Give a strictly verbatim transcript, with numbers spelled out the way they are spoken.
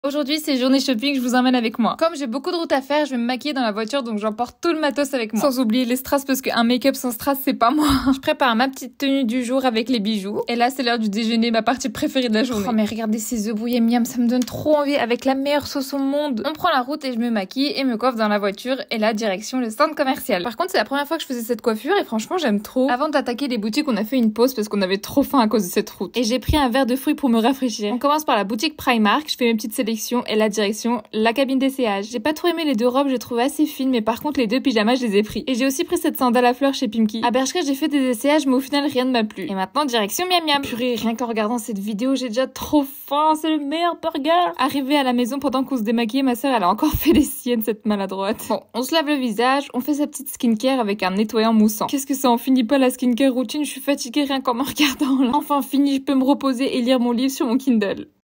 Aujourd'hui, c'est journée shopping, je vous emmène avec moi. Comme j'ai beaucoup de routes à faire, je vais me maquiller dans la voiture, donc j'emporte tout le matos avec moi. Sans oublier les strass, parce qu'un make-up sans strass, c'est pas moi. Je prépare ma petite tenue du jour avec les bijoux. Et là, c'est l'heure du déjeuner, ma partie préférée de la journée. Oh, mais regardez ces œufs brouillés miam, ça me donne trop envie, avec la meilleure sauce au monde. On prend la route et je me maquille et me coiffe dans la voiture. Et là, direction le centre commercial. Par contre, c'est la première fois que je faisais cette coiffure et franchement, j'aime trop. Avant d'attaquer les boutiques, on a fait une pause parce qu'on avait trop faim à cause de cette route. Et j'ai pris un verre de fruits pour me rafraîchir. On commence par la boutique Primark, je fais mes petites sélections et la direction la cabine d'essayage. J'ai pas trop aimé les deux robes, je les trouve assez fines, mais par contre les deux pyjamas je les ai pris. Et j'ai aussi pris cette sandale à fleurs chez Pimki. À Bershka j'ai fait des essayages mais au final rien ne m'a plu. Et maintenant direction miam miam. Purée, rien qu'en regardant cette vidéo j'ai déjà trop faim, c'est le meilleur burger. Arrivée à la maison pendant qu'on se démaquillait, ma soeur elle a encore fait les siennes, cette maladroite. Bon, on se lave le visage, on fait sa petite skincare avec un nettoyant moussant. Qu'est-ce que ça en finit pas la skincare routine, je suis fatiguée rien qu'en me regardant là. Enfin fini, je peux me reposer et lire mon livre sur mon Kindle.